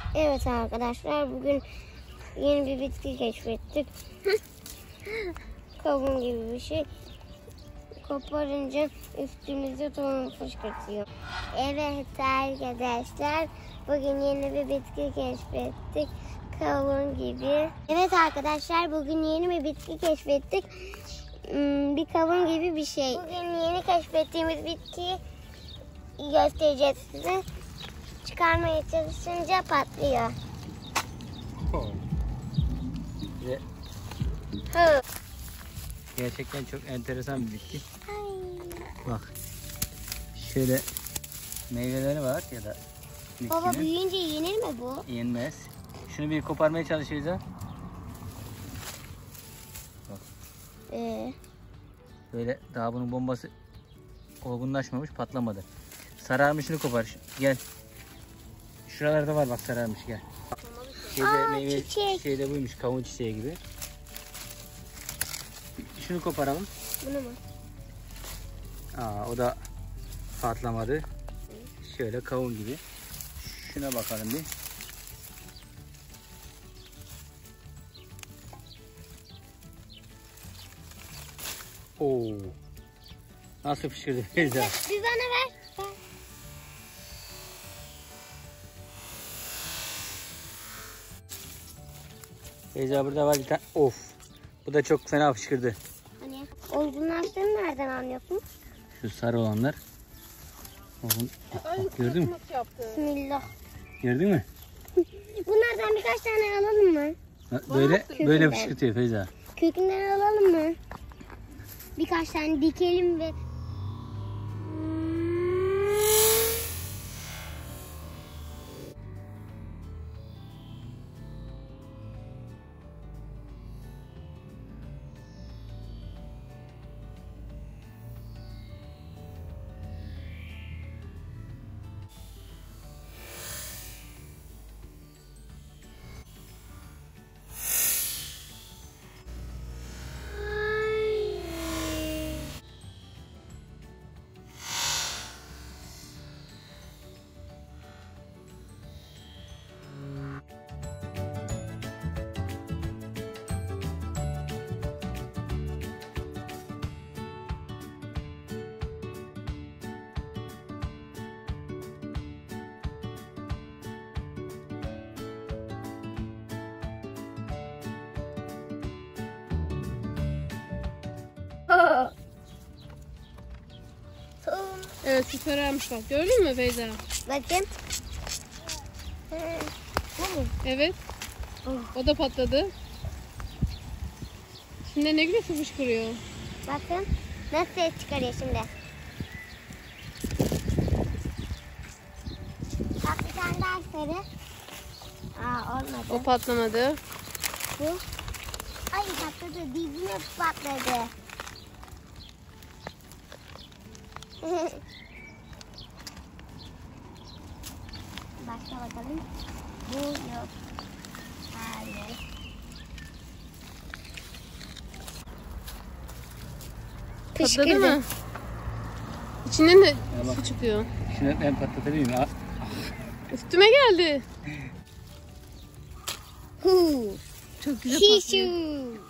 Evet arkadaşlar, bugün yeni bir bitki keşfettik. Kavun gibi bir şey. Koparınca üstümüzde tohum fışkırtıyor. Evet arkadaşlar, bugün yeni bir bitki keşfettik. Kavun gibi. Evet arkadaşlar, bugün yeni bir bitki keşfettik. Bir kavun gibi bir şey. Bugün yeni keşfettiğimiz bitkiyi göstereceğiz size. Çıkarmaya çalışınca patlıyor. Gerçekten çok enteresan bir bitki. Bak. Şöyle meyveleri var ya da bitkinin. Baba, büyüyünce yenir mi bu? Yenmez. Şunu bir koparmaya çalışıyoruz ha. Bak. Böyle daha bunun bombası olgunlaşmamış, patlamadı. Sararmışını kopar. Gel. Şuralarda var bak, sararmış, gel. Meyve çiçek. şeyde buymuş, kavun çiçeği gibi. Şunu koparalım. Bunu mu? O da patlamadı. Şöyle kavun gibi. Şuna bakalım bir. Oo. Nasıl pişirdi Feyza? Bir bana ver. Feyza burada var bir tane. Of. Bu da çok fena fışkırdı. Hani olgunlaştığını nereden anlıyorsun? Şu sarı olanlar. Bak, gördün mü? Bismillah. Gördün mü? Bunlardan birkaç tane alalım mı? Böyle fışkırtıyor Feyza. Kökünden alalım mı? Birkaç tane dikelim ve Evet, şu sararmış bak. Gördün mü Beyza? bakın. Bu mu? Evet. O da patladı. Şimdi ne güzel fışkırıyor. Bakın nasıl ses çıkarıyor şimdi. Bak, bir tane daha sarı. Olmadı. O patlamadı. Bu. Ay, patladı. Dibine patladı. Başka bakalım. Bu yok. Hayır. Patladı mı? İçinden de bak. su çıkıyor. Şunu ben patlatabilir miyim? Üstüme geldi. Huu. Çok güzel patlıyor. Şişu.